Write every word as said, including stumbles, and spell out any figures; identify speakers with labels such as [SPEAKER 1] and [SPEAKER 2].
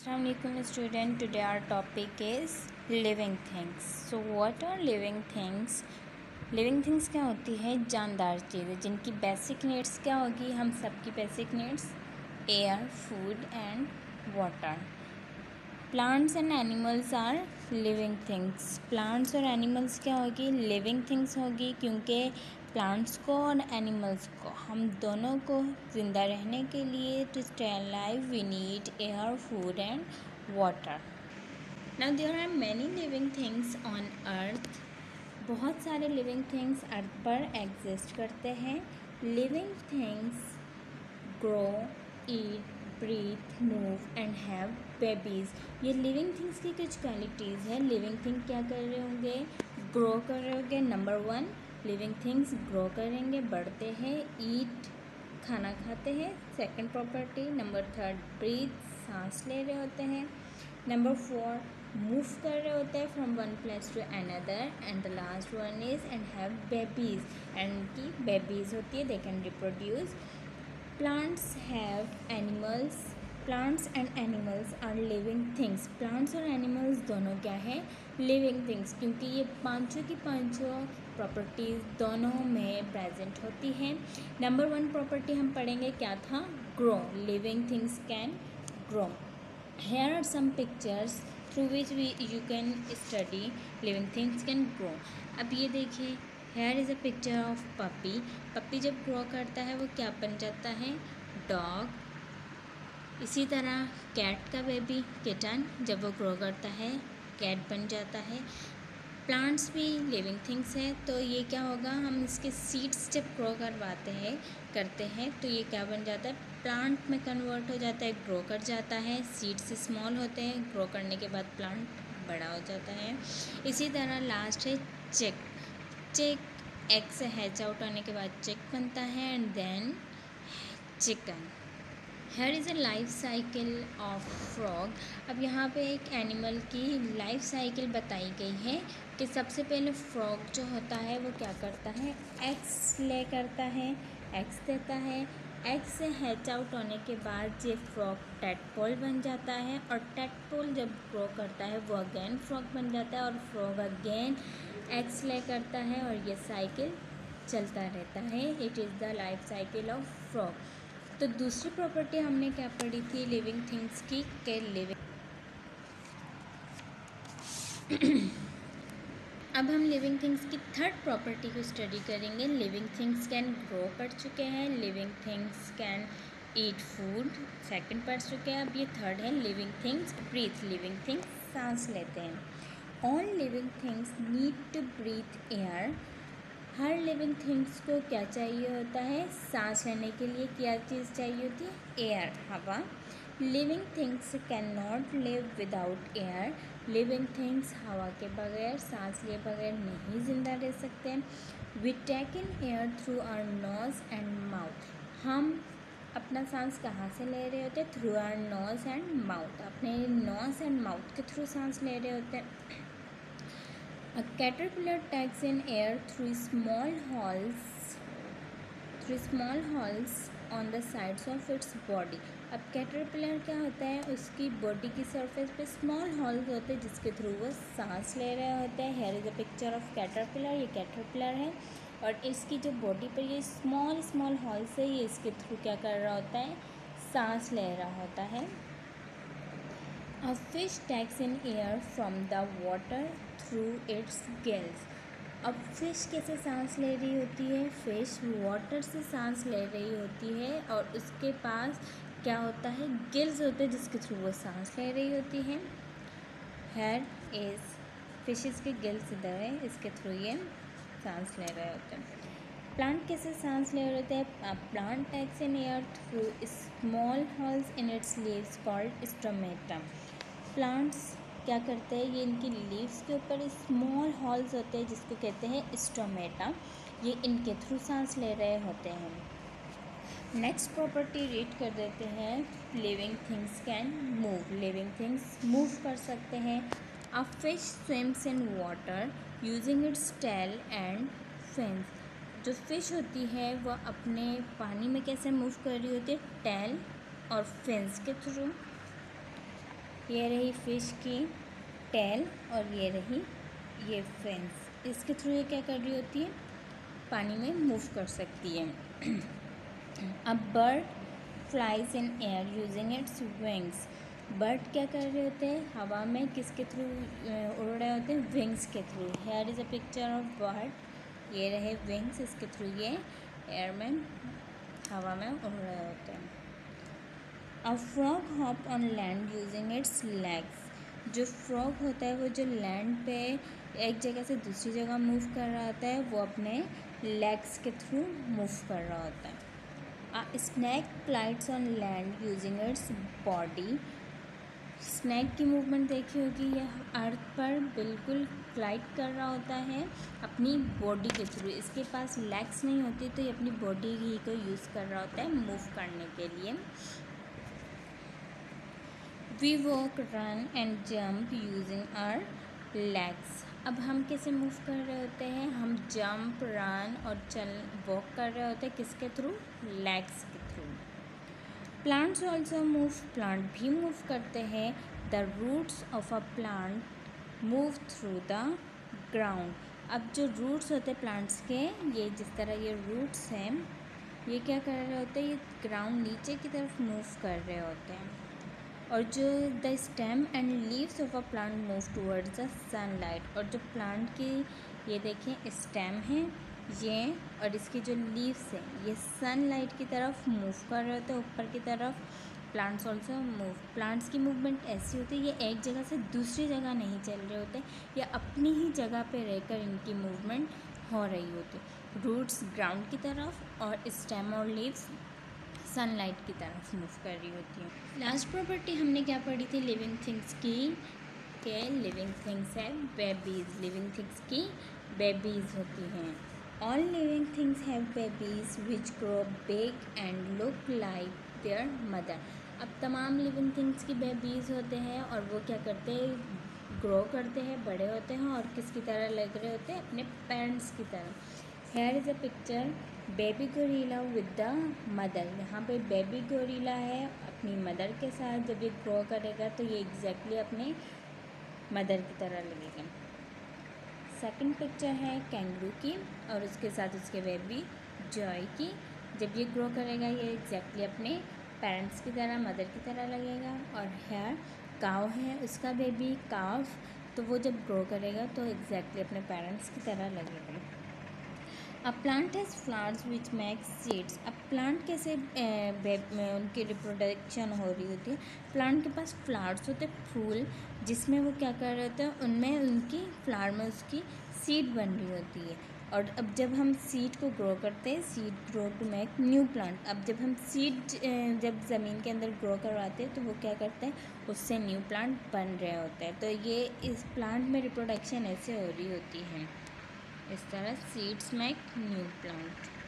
[SPEAKER 1] Assalamualaikum student. Today our topic is living things. So what are living things? Living things क्या होती है? जानदार चीज़ें जिनकी बेसिक नीड्स क्या होगी? हम सबकी basic needs air, food and water. Plants and animals are living things. Plants और एनिमल्स क्या होगी? लिविंग थिंग्स होगी, क्योंकि प्लांट्स को और एनिमल्स को, हम दोनों को ज़िंदा रहने के लिए to stay alive we need air, food and water. Now there are many living things on earth. बहुत सारे लिविंग थिंग्स अर्थ पर एग्जिस्ट करते हैं. Living things grow, eat, breathe, move and have babies. ये लिविंग थिंग्स की कुछ qualities हैं. Living thing क्या कर रहे होंगे? ग्रो कर रहे होंगे. Number one, living things grow करेंगे, बढ़ते हैं. ईट, खाना खाते हैं. Second property. Number third, breathe, सांस ले रहे होते हैं. नंबर फोर, मूव कर रहे होते हैं from one place to another. And the last one is and have babies. And की बेबीज़ होती है, they can reproduce. Plants have animals. Plants and animals are living things. Plants और animals दोनों क्या है? Living things, क्योंकि ये पांचों की पांचों प्रॉपर्टीज़ दोनों में प्रेजेंट होती हैं. नंबर वन प्रॉपर्टी हम पढ़ेंगे, क्या था? Grow. Living things can grow. Here are some pictures through which we you can study living things can grow. अब ये देखिए, here is a picture of puppy. Puppy जब ग्रो करता है वो क्या बन जाता है? डॉग. इसी तरह कैट का बेबी किटन जब वो ग्रो करता है कैट बन जाता है. प्लांट्स भी लिविंग थिंग्स है, तो ये क्या होगा? हम इसके सीड्स जब ग्रो करवाते हैं करते हैं तो ये क्या बन जाता है? प्लांट में कन्वर्ट हो जाता है, ग्रो कर जाता है. सीड्स स्मॉल होते हैं, ग्रो करने के बाद प्लांट बड़ा हो जाता है. इसी तरह लास्ट है चिक. चिक एग से हैच आउट होने के बाद चिक बनता है and then chicken. Here is a life cycle of frog. अब यहाँ पे एक एनिमल की लाइफ साइकिल बताई गई है कि सबसे पहले फ्रॉग जो होता है वो क्या करता है? एग्स ले करता है, एग्स देता है. एग से हैच आउट होने के बाद ये फ्रॉग टैडपोल बन जाता है, और टैडपोल जब ग्रो करता है वो अगेन फ्रॉग बन जाता है, और फ्रॉग अगेन एग्स ले करता है, और ये साइकिल चलता रहता है. It is the life cycle of frog. तो दूसरी प्रॉपर्टी हमने क्या पढ़ी थी लिविंग थिंग्स की? के लिविंग अब हम लिविंग थिंग्स की थर्ड प्रॉपर्टी को स्टडी करेंगे. लिविंग थिंग्स कैन ग्रो पढ़ चुके हैं. Living things can eat food second पढ़ चुके हैं. अब ये थर्ड है, living things breathe. Living things सांस लेते हैं. All living things need to breathe air. हर लिविंग थिंग्स को क्या चाहिए होता है? सांस लेने के लिए क्या चीज़ चाहिए होती है? एयर, हवा. Living things can not live without air. Living things हवा के बगैर, सांस लिए बगैर नहीं ज़िंदा रह सकते. We take in air through our nose and mouth. हम अपना सांस कहाँ से ले रहे होते हैं? Through our nose and mouth. अपने नोज़ एंड माउथ के थ्रू सांस ले रहे होते हैं. A caterpillar takes in air through small holes through small holes on the sides of its body. अब कैटरपिलर क्या होता है? उसकी बॉडी की सरफेस पे स्मॉल हॉल्स होते हैं जिसके थ्रू वो सांस ले रहे होते हैं. Here is a picture of caterpillar. ये कैटरपिलर है, और इसकी जो बॉडी पर ये स्मॉल स्मॉल हॉल्स है, ये इसके थ्रू क्या कर रहा होता है? सांस ले रहा होता है. A fish takes in air from the water through its gills. अब फिश कैसे सांस ले रही होती है? फिश वाटर से सांस ले रही होती है, और उसके पास क्या होता है? गिल्स होते हैं जिसके थ्रू वो सांस ले रही होती है. हेयर इज फिशेस के गिल्स इधर है, इसके थ्रू ये सांस ले रहे होते हैं. प्लांट कैसे सांस ले रहे होते हैं? Plant takes in air through small holes in its leaves called stomata. Plants क्या करते हैं? ये इनकी लीव्स के ऊपर स्मॉल हॉल्स होते हैं जिसको कहते हैं स्टोमेटा. ये इनके थ्रू सांस ले रहे होते हैं. नेक्स्ट प्रॉपर्टी रीड कर देते हैं. Living things can move. Living things move कर सकते हैं. A fish swims in water using its tail and fins. जो फिश होती है वह अपने पानी में कैसे मूव कर रही होती है? टेल और फिन्स के थ्रू. ये रही फिश की टेल और ये रही ये फिन्स। इसके थ्रू ये क्या कर रही होती है, पानी में मूव कर सकती है। अब bird flies in air using its wings. Bird क्या कर रहे होते हैं, हवा में किसके थ्रू उड़ रहे होते हैं, विंग्स के थ्रू। Here is a picture of bird, ये रहे विंग्स, इसके थ्रू ये एयर में हवा में उड़ रहे होते हैं। A frog hop on land using its legs. जो फ्रॉग होता है वो जो लैंड पे एक जगह से दूसरी जगह मूव कर रहा होता है, वो अपने लेग्स के थ्रू मूव कर रहा होता है। A snake glides on land using its body. Snake की मूवमेंट देखी होगी, यह अर्थ पर बिल्कुल ग्लाइड कर रहा होता है अपनी बॉडी के थ्रू। इसके पास लेग्स नहीं होती तो ये अपनी बॉडी ही को यूज़ कर रहा होता है मूव करने के लिए। We walk, run and jump using our legs. अब हम कैसे मूव कर रहे होते हैं, हम जंप, रन और चल वॉक कर रहे होते हैं किसके थ्रू, लेग्स के थ्रू। प्लांट्स ऑल्सो मूव, प्लांट भी मूव करते हैं। The roots of a plant move through the ground. अब जो रूट्स होते हैं प्लांट्स के, ये जिस तरह ये रूट्स हैं, ये क्या कर रहे होते हैं, ये ग्राउंड नीचे की तरफ मूव कर रहे होते हैं। और जो the stem and leaves of a plant move towards the sunlight. और जो प्लांट की ये देखें स्टेम है ये, और इसकी जो लीव्स हैं ये सनलाइट की तरफ मूव कर रहे होते हैं ऊपर की तरफ। प्लांट्स ऑल्सो मूव, प्लांट्स की मूवमेंट ऐसी होती है, ये एक जगह से दूसरी जगह नहीं चल रहे होते, या अपनी ही जगह पे रहकर इनकी मूवमेंट हो रही होती है। रूट्स ग्राउंड की तरफ और स्टेम और लीव्स सनलाइट की तरफ मूव कर रही होती है। लास्ट प्रॉपर्टी हमने क्या पढ़ी थी लिविंग थिंग्स की, के लिविंग थिंग्स है बेबीज़। लिविंग थिंग्स की बेबीज़ होती हैं। All living things have babies which grow big and look like their mother. अब तमाम लिविंग थिंग्स की बेबीज़ होते हैं और वो क्या करते हैं, ग्रो करते हैं, बड़े होते हैं और किसकी तरह लग रहे होते हैं, अपने पेरेंट्स की तरह। Here is a picture baby gorilla with the mother. यहाँ पे बेबी गोरिल्ला है अपनी मदर के साथ, जब ये ग्रो करेगा तो ये एग्जैक्टली अपने मदर की तरह लगेगा। सेकंड पिक्चर है कैंगरू की और उसके साथ उसके बेबी जॉय की। जब ये ग्रो करेगा ये एग्जैक्टली अपने पेरेंट्स की तरह, मदर की तरह लगेगा। और हेयर काव है, उसका बेबी काव, तो वो जब ग्रो करेगा तो एग्जैक्टली अपने पेरेंट्स की तरह लगेगा। A plant has flowers which make seeds. अब प्लांट कैसे उनकी रिप्रोडक्शन हो रही होती है, प्लांट के पास फ्लावर्स होते हैं, फूल, जिसमें वो क्या कर रहे होते हैं, उनमें उनकी फ्लावर में उसकी सीड बन रही होती है। और अब जब हम सीड को ग्रो करते हैं, seed grow to make new plant. अब जब हम सीड जब ज़मीन के अंदर ग्रो करवाते हैं तो वो क्या करते हैं, उससे न्यू प्लांट बन रहे होते हैं। तो ये इस प्लांट में रिप्रोडक्शन ऐसे हो रही होती है, इस तरह सीड्स मेक न्यू प्लांट।